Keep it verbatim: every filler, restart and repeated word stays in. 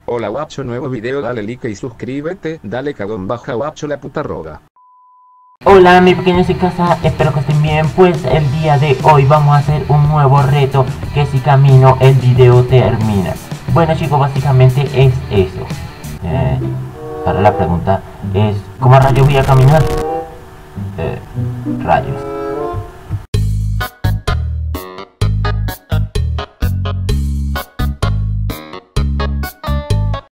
Hola guacho, nuevo video, dale like y suscríbete, dale cagón baja guacho la puta roga. Hola mis pequeños en casa, espero que estén bien. Pues el día de hoy vamos a hacer un nuevo reto que si camino el video termina. Bueno chicos, básicamente es eso. eh, Ahora la pregunta es, ¿cómo rayos voy a caminar? Eh, rayos